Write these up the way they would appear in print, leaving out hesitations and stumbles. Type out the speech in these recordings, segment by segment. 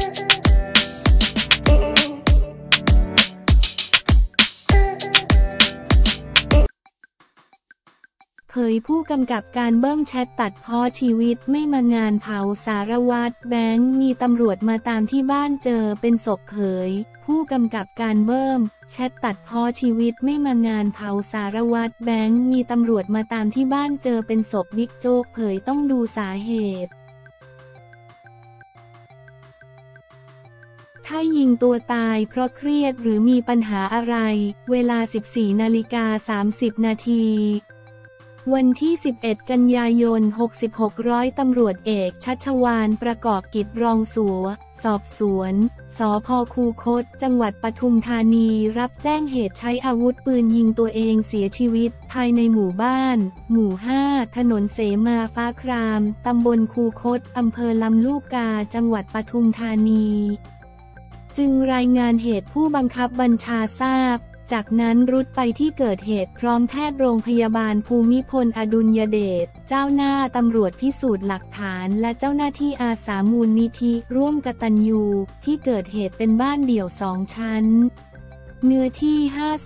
เผยผู้กำกับการเบิ้มแชทตัดพ้อชีวิตไม่มางานเผาสารวัตรแบงค์มีตำรวจมาตามที่บ้านเจอเป็นศพเผยผู้กำกับการเบิ้มแชทตัดพ้อชีวิตไม่มางานเผาสารวัตรแบงค์มีตำรวจมาตามที่บ้านเจอเป็นศพบิ๊กโจ๊กเผยต้องดูสาเหตุถ้ายิงตัวตายเพราะเครียดหรือมีปัญหาอะไรเวลา 14:30 นาทีวันที่ 11 กันยายน 66ร้อยตำรวจเอกชัชวาลประกอบกิจรองสอบสวนสภ.คูคตจังหวัดปทุมธานีรับแจ้งเหตุใช้อาวุธปืนยิงตัวเองเสียชีวิตภายในหมู่บ้านหมู่ 5 ถนนเสมาฟ้าครามตำบลคูคตอำเภอลำลูกกาจังหวัดปทุมธานีจึงรายงานเหตุผู้บังคับบัญชาทราบจากนั้นรุดไปที่เกิดเหตุพร้อมแพทย์โรงพยาบาลภูมิพลอดุลยเดชเจ้าหน้าตำรวจพิสูจน์หลักฐานและเจ้าหน้าที่อาสามูลนิธิร่วมกตัญญูที่เกิดเหตุเป็นบ้านเดี่ยว2 ชั้นเนื้อที่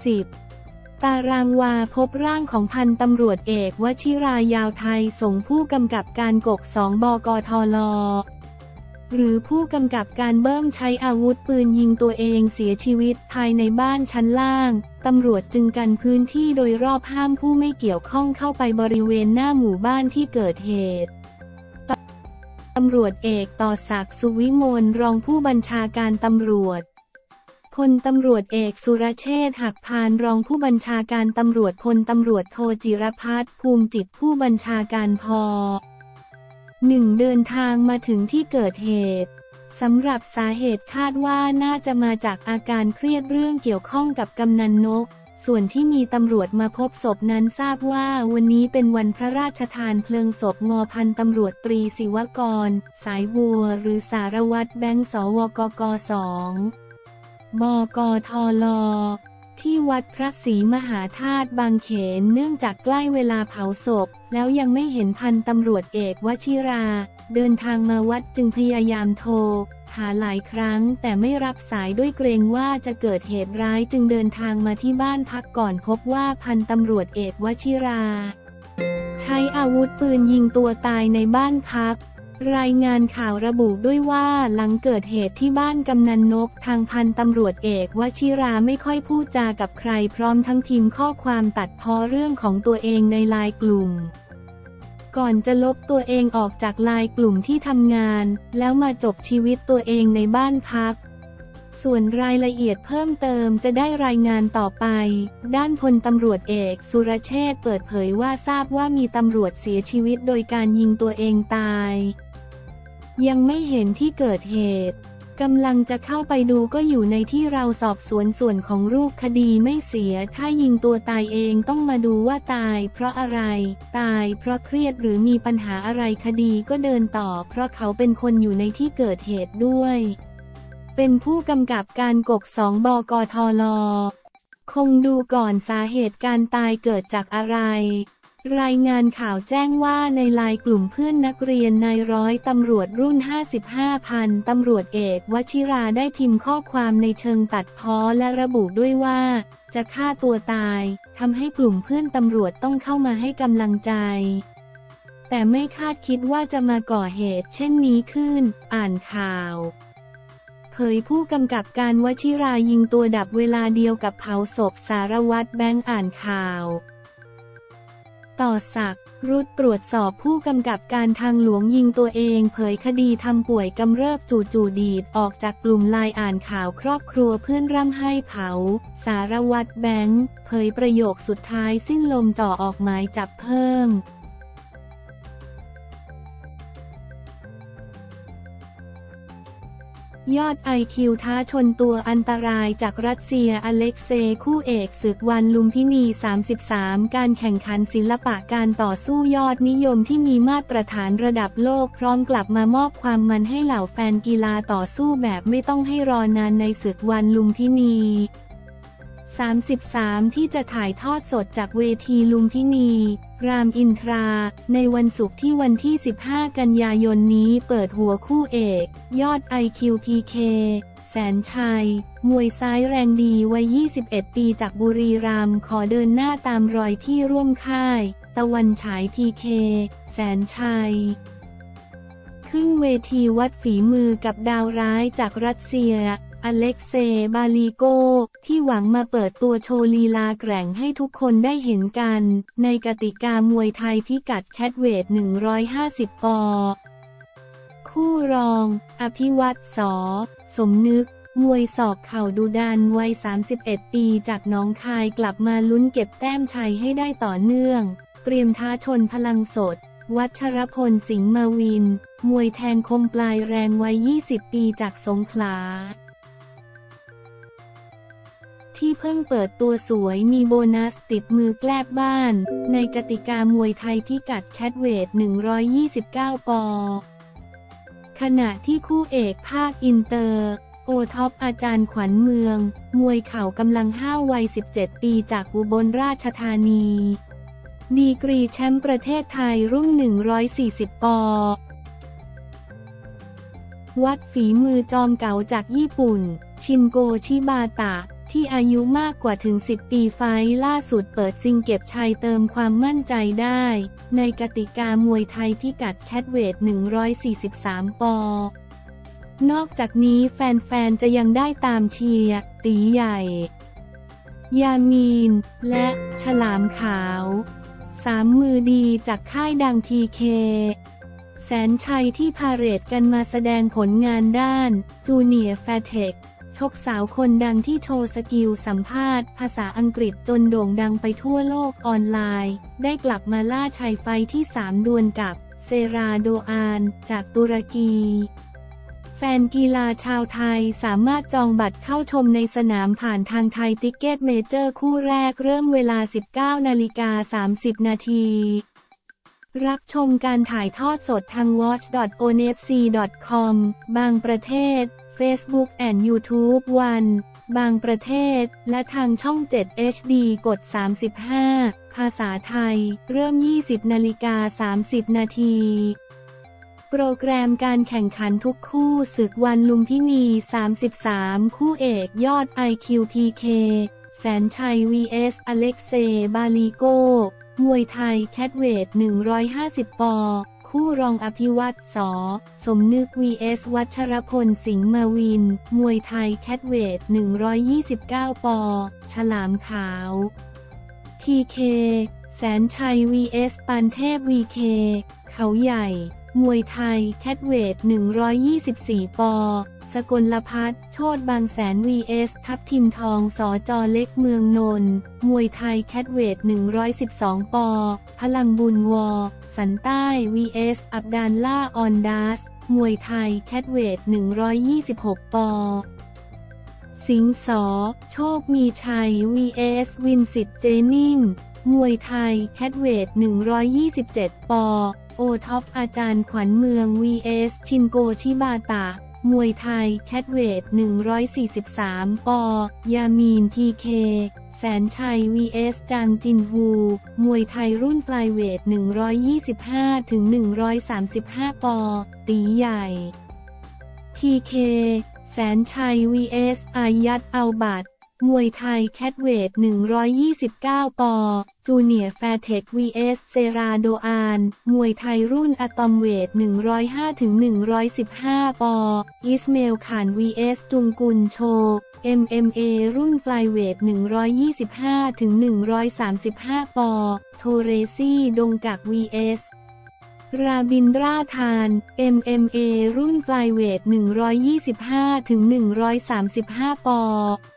50 ตารางวาพบร่างของพันตำรวจเอกวชิรายาวไทยส่งผู้กำกับการกก2 บกทล.หรือผู้กำกับการเบิ้มใช้อาวุธปืนยิงตัวเองเสียชีวิตภายในบ้านชั้นล่างตำรวจจึงกันพื้นที่โดยรอบห้ามผู้ไม่เกี่ยวข้องเข้าไปบริเวณหน้าหมู่บ้านที่เกิดเหตุตำรวจเอกต่อศักดิ์สุวิมลรองผู้บัญชาการตำรวจพลตำรวจเอกสุรเชษฐ์หักพานรองผู้บัญชาการตำรวจพลตำรวจโทจิรพัฒน์ภูมิจิตผู้บัญชาการพ.1 เดินทางมาถึงที่เกิดเหตุสำหรับสาเหตุคาดว่าน่าจะมาจากอาการเครียดเรื่องเกี่ยวข้องกับกำนันนกส่วนที่มีตำรวจมาพบศพนั้นทราบว่าวันนี้เป็นวันพระราชทานเพลิงศพพันตำรวจตรีศิวกรสายบัวหรือสารวัตรแบงค์สวกก2 บกทล.ที่วัดพระศรีมหาธาตุบางเขนเนื่องจากใกล้เวลาเผาศพแล้วยังไม่เห็นพันตำรวจเอกวชิราเดินทางมาวัดจึงพยายามโทรหาหลายครั้งแต่ไม่รับสายด้วยเกรงว่าจะเกิดเหตุร้ายจึงเดินทางมาที่บ้านพักก่อนพบว่าพันตำรวจเอกวชิราใช้อาวุธปืนยิงตัวตายในบ้านพักรายงานข่าวระบุด้วยว่าหลังเกิดเหตุที่บ้านกำนันนกทางพันตำรวจเอกวชิราไม่ค่อยพูดจากับใครพร้อมทั้งพิมพ์ข้อความตัดพ้อเรื่องของตัวเองในไลน์กลุ่มก่อนจะลบตัวเองออกจากไลน์กลุ่มที่ทำงานแล้วมาจบชีวิตตัวเองในบ้านพักส่วนรายละเอียดเพิ่มเติมจะได้รายงานต่อไปด้านพลตำรวจเอกสุรเชษฐ์เปิดเผยว่าทราบว่ามีตำรวจเสียชีวิตโดยการยิงตัวเองตายยังไม่เห็นที่เกิดเหตุกำลังจะเข้าไปดูก็อยู่ในที่เราสอบสวนส่วนของรูปคดีไม่เสียถ้ายิงตัวตายเองต้องมาดูว่าตายเพราะอะไรตายเพราะเครียดหรือมีปัญหาอะไรคดีก็เดินต่อเพราะเขาเป็นคนอยู่ในที่เกิดเหตุด้วยเป็นผู้กำกับการกก2 บกทล.คงดูก่อนสาเหตุการตายเกิดจากอะไรรายงานข่าวแจ้งว่าในไลน์กลุ่มเพื่อนนักเรียนนายร้อยตำรวจรุ่น55พันตำรวจเอกวชิราได้พิมพ์ข้อความในเชิงตัดพ้อและระบุด้วยว่าจะฆ่าตัวตายทำให้กลุ่มเพื่อนตำรวจต้องเข้ามาให้กำลังใจแต่ไม่คาดคิดว่าจะมาก่อเหตุเช่นนี้ขึ้นอ่านข่าวเผยผู้กำกับการวชิรายิงตัวดับเวลาเดียวกับเผาศพสารวัตรแบงค์อ่านข่าวต่อศักดิ์รุดตรวจสอบผู้กำกับการทางหลวงยิงตัวเองเผยคดีทำป่วยกำเริบจู่ดีดออกจากกลุ่มไลน์อ่านข่าวครอบครัวเพื่อนร่ำไห้เผาสารวัตรแบงค์เผยประโยคสุดท้ายสิ้นลมจ่อออกหมายจับเพิ่มยอด IQ ท้าชนตัวอันตรายจากรัสเซียอเล็กเซย์คู่เอกศึกวันลุมพินี33การแข่งขันศิลปะการต่อสู้ยอดนิยมที่มีมาตรฐานระดับโลกพร้อมกลับมามอบความมันให้เหล่าแฟนกีฬาต่อสู้แบบไม่ต้องให้รอนานในศึกวันลุมพินี 33ที่จะถ่ายทอดสดจากเวทีลุมพินี รามอินทรา ในวันศุกร์ที่วันที่ 15 กันยายนนี้เปิดหัวคู่เอก ยอด IQPK แสนชัย มวยซ้ายแรงดีวัย 21 ปีจากบุรีรัมย์ขอเดินหน้าตามรอยพี่ร่วมค่าย ตะวันฉาย PK แสนชัย ขึ้นเวทีวัดฝีมือกับดาวร้ายจากรัสเซีย อเล็กเซย์บาลีโกที่หวังมาเปิดตัวโชว์ลีลาแกร่งให้ทุกคนได้เห็นกัน ในกติกามวยไทยพิกัดแคทเวท 150 ปอนด์คู่รอง อภิวัตร ส.สมนึก มวยศอกเข่าดุดันวัย 31 ปีจากหนองคายกลับมาลุ้นเก็บแต้มชัยให้ได้ต่อเนื่อง เตรียมท้าชนพลังสด วัชรพล สิงห์มาวิน มวยแทงคมปลายแรงวัย 20 ปีจากสงขลาที่เพิ่งเปิดตัวสวยมีโบนัสติดมือแกลบบ้านในกติกามวยไทยพิกัดแคทเวท 129 ปอนด์ขณะที่คู่เอกภาคอินเตอร์โอท็อปอาจารย์ขวัญเมืองมวยเข่ากำลังห้าววัย 17 ปีจากอุบลราชธานีดีกรีแชมป์ประเทศไทยรุ่น 140 ปอนด์วัดฝีมือจอมเก๋าจากญี่ปุ่นชินโกชิบาตะที่อายุมากกว่าถึง 10 ปีไฟล์ล่าสุดเปิดซิงเก็บชัยเติมความมั่นใจได้ในกติกามวยไทยพิกัดแคทเวท 143 ปอนด์นอกจากนี้แฟนๆจะยังได้ตามเชียร์ตีใหญ่ ยามีน และฉลามขาว3 มือดีจากค่ายดัง PK แสนชัยที่พาเหรดกันมาแสดงผลงานด้านจูเนียร์แฟเทคชกสาวคนดังที่โชว์สกิลสัมภาษณ์ภาษาอังกฤษจนโด่งดังไปทั่วโลกออนไลน์ได้กลับมาล่าชัยไฟที่ 3 ดวลกับเซราโดอานจากตุรกีแฟนกีฬาชาวไทยสามารถจองบัตรเข้าชมในสนามผ่านทางไทยติ๊กเก็ตเมเจอร์คู่แรกเริ่มเวลา 19:30 น.รับชมการถ่ายทอดสดทาง watch.onfc.com บางประเทศ Facebook and YouTube บางประเทศและทางช่อง 7 HD กด 35 ภาษาไทยเริ่ม 20:30 น.โปรแกรมการแข่งขันทุกคู่ศึกวันลุมพินี 33 คู่เอกยอด IQPK แสนชัย vs อเล็กเซย์บาลีโกมวยไทยแคทเวท 150 ปอนด์คู่รองอภิวัตร ส.สมนึก vs วัชรพล สิงห์มาวินมวยไทยแคทเวท 129 ปอนด์ฉลามขาว PK แสนชัย vs ปานเทพ VK เขาใหญ่มวยไทยแคทเวท 124 ปอนด์สกลพัฒน์โชติบางแสน vs ทับทิมทองสจเล็กเมืองนนท์มวยไทยแคทเวท 112 ปอนด์พลังบุญวอสันใต้ vs อับดาลล่าออนดัสมวยไทยแคทเวท 126 ปอนด์สิงห์ส.โชคมีชัย vs วินสิทธิ์เจนิ่งมวยไทยแคทเวท 127 ปอนด์โอท็อปอาจารย์ขวัญเมือง vs ชินโกชิบาตะมวยไทยแคทเวท 143 ปอนด์ยามีน PK แสนชัย vs จางจินฮูมวยไทยรุ่นไฟเวท 125-135 ปอนด์ตีใหญ่ PK แสนชัย vs อายัดอัลบัตมวยไทยแคทเวท 129 ปอนด์จูเนียร์แฟร์เทค vs เซราโดอานมวยไทยรุ่นอะตอมเวท 105-115 ปอนด์อิสเมลขาน vs จุงกุลโช MMA รุ่นไฟเวท 125-135 ปอนด์โทเรซี่ดงกัก vs ราบินราธาน MMA รุ่นไฟเวท 125-135 ปอนด์